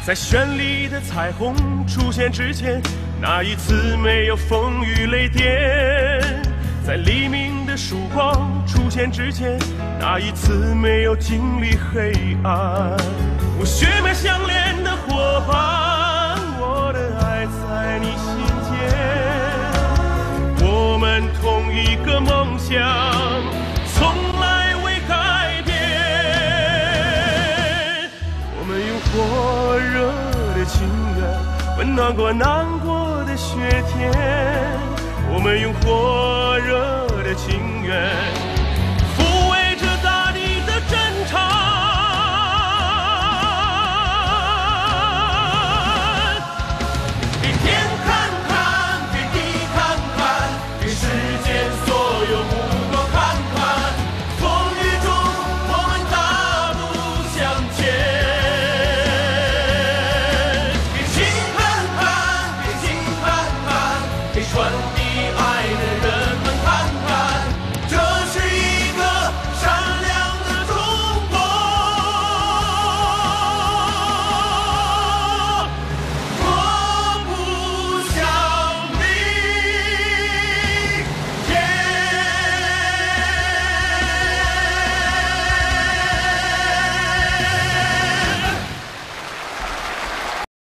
在绚丽的彩虹出现之前，那一次没有风雨雷电；在黎明的曙光出现之前，那一次没有经历黑暗。我血脉相连的伙伴，我的爱在你心间，我们同一个梦想，从来未改变。我们用火热的情缘温暖过难过的雪天，我们用火热的情缘